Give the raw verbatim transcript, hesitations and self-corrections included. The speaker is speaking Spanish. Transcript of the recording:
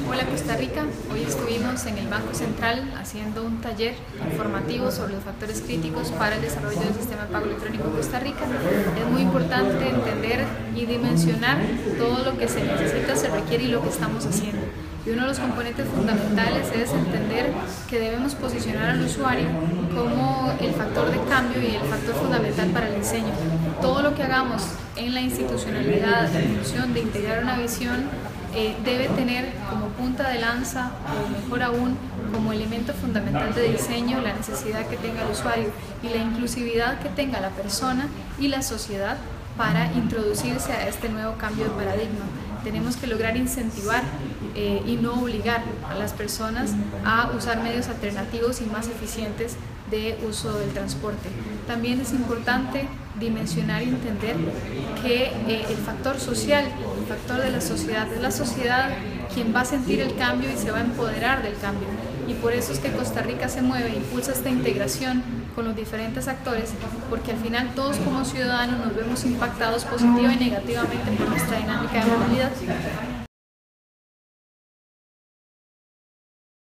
Hola Costa Rica, hoy estuvimos en el Banco Central haciendo un taller informativo sobre los factores críticos para el desarrollo del sistema de pago electrónico en Costa Rica. Es muy importante entender y dimensionar todo lo que se necesita, se requiere y lo que estamos haciendo. Y uno de los componentes fundamentales es entender que debemos posicionar al usuario como el factor de cambio y el factor fundamental para el diseño. Todo lo que hagamos en la institucionalidad, en función de integrar una visión, eh, debe tener como punta de lanza, o mejor aún, como elemento fundamental de diseño, la necesidad que tenga el usuario y la inclusividad que tenga la persona y la sociedad para introducirse a este nuevo cambio de paradigma. Tenemos que lograr incentivar eh, y no obligar a las personas a usar medios alternativos y más eficientes de uso del transporte. También es importante dimensionar y entender que eh, el factor social, el factor de la sociedad, es la sociedad quien va a sentir el cambio y se va a empoderar del cambio. Y por eso es que Costa Rica se mueve e impulsa esta integración con los diferentes actores, porque al final todos como ciudadanos nos vemos impactados positiva y negativamente por nuestra dinámica de movilidad.